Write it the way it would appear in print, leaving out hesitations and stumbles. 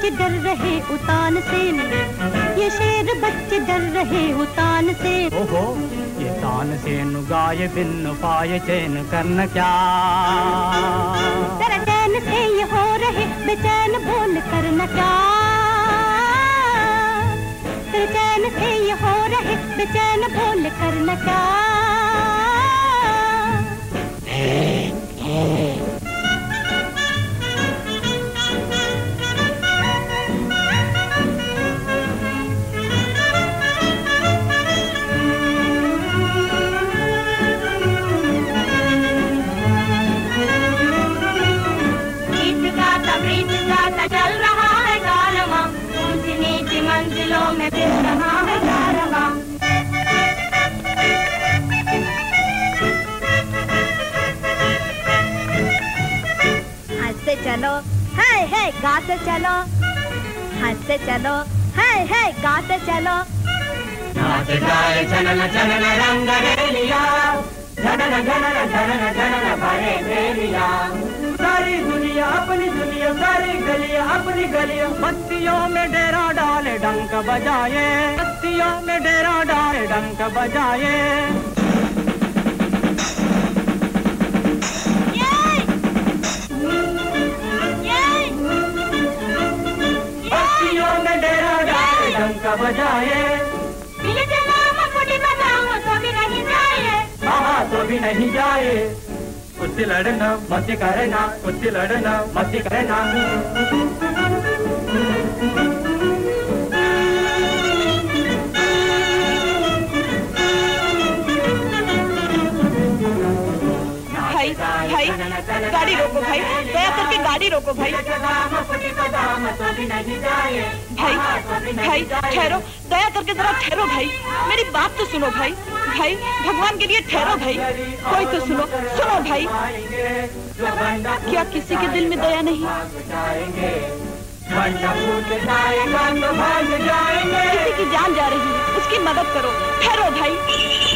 बच्चे डर रहे उतान से, ये शेर बच्चे डर रहे उतान से। ओहो ये तान से गाय बिन पाए चैन करना क्या, जरा चैन से ये हो रहे बेचैन बोल करना क्या, चैन से ये हो रहे बेचैन बोल करना क्या। चल रहा है कारवां, ऊंची नीची मंजिलों में फिर रहा है कारवां। हंसते चलो है गाते चलो, हंसते चलो है गाते चलो। नाच गाए चलन चलन रंग रेलिया, झनन झनन झनन झनन भरे भेलिया। सारी दुनिया अपनी दुनिया, सारी गलियां अपनी गलियां, बस्तियों में डेरा डाले डंक बजाए, बस्तियों में डेरा डाले डंक बजाए। बस्तियों में डेरा डाले डंक बजाए। तो भी नहीं जाए, हाँ तो भी नहीं जाए। कुछ लड़ना मत करना, कुछ लड़ना मत करना। भाई भाई गाड़ी रोको भाई, दया करके गाड़ी रोको भाई। भाई भाई ठहरो, दया करके जरा ठहरो भाई, मेरी बात तो सुनो भाई। भाई भगवान के लिए ठहरो भाई, कोई तो सुनो, सुनो भाई। क्या किसी के दिल में दया नहीं? किसी की जान जा रही है, उसकी मदद करो, ठहरो भाई।